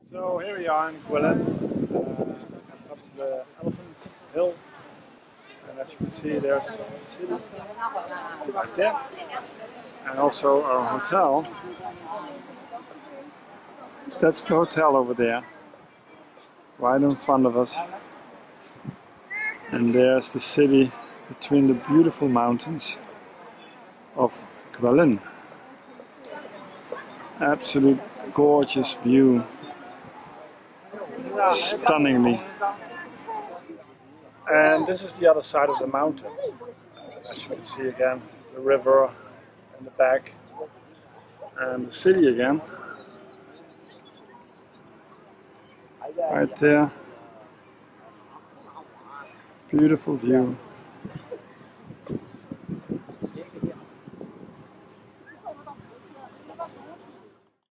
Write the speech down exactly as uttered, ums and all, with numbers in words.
So here we are in Guilin, uh, on top of the Elephant Hill, and as you can see there's the city right there, and also our hotel. That's the hotel over there, right in front of us, and there's the city between the beautiful mountains of Guilin. Absolute gorgeous view. Stunningly. And this is the other side of the mountain. As you can see again, the river in the back and the city again. Right there. Beautiful view.